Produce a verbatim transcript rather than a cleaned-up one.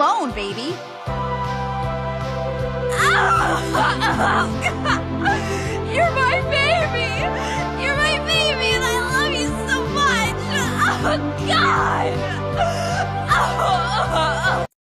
alone, baby. You're my baby! You're my baby and I love you so much! Oh, God!